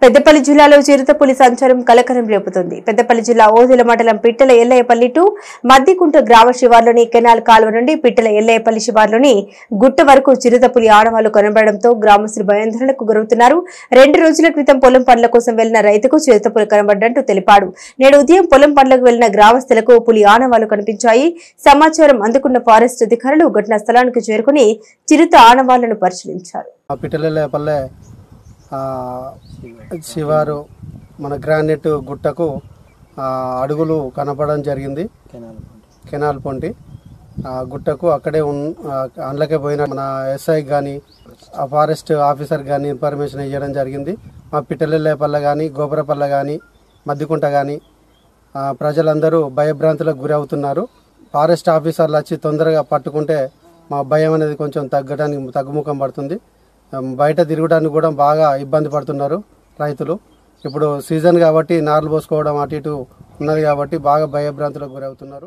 పెద్దపల్లి జిల్లాలో చిరుతపులి సంచారం కలకలం రేపుతోంది. పెద్దపల్లి జిల్లా ఓదెల మండలం పిట్టల ఎల్లయ్యపల్లి టు మద్దికుంట గ్రామ శివార్లోని కెనాల్ కాలువ నుండి పిట్టల ఎల్లయ్యపల్లి శివార్లోని గుట్ట వరకు చిరుతపులి ఆనవాళ్లు కనబడడంతో గ్రామస్తులు భయాందోళనకు గురవుతున్నారు. 2 రోజుల క్రితం పొలం పనుల కోసం వెళ్లిన రైతుకు చిరుతపులి కనబడ్డట్టు తెలిపాడు. నేడు ఉదయం పొలం పనులకు వెళ్లిన గ్రామస్తులకు పులి ఆనవాళ్లు కనిపించాయి. సమాచారం అందుకున్న ఫారెస్ట్ అధికారులు ఘటనా స్థలానికి చేరుకుని చిరుత ఆనవాళ్లను పరిశీలించారు. శివారు మన గ్రానైట్ గుట్టకు అడుగులు కనపడడం జరిగింది. కెనాల్ పొంటి గుట్టకు అక్కడే అందులోకే పోయిన మన ఎస్ఐ కానీ ఆ ఫారెస్ట్ ఆఫీసర్ కానీ ఇన్ఫర్మేషన్ ఇవ్వడం జరిగింది. మా పిట్టలెల్లపల్లె కానీ గోపురపల్లె కానీ మద్దికుంట కానీ ప్రజలందరూ భయభ్రాంతులకు గురి అవుతున్నారు. ఫారెస్ట్ ఆఫీసర్లు వచ్చి తొందరగా పట్టుకుంటే మా భయం అనేది కొంచెం తగ్గుముఖం పడుతుంది. బయట తిరగడానికి కూడా బాగా ఇబ్బంది పడుతున్నారు రైతులు. ఇప్పుడు సీజన్ కాబట్టి నార్లు పోసుకోవడం అటు ఇటు ఉన్నది కాబట్టి బాగా భయభ్రాంతులకు గురవుతున్నారు.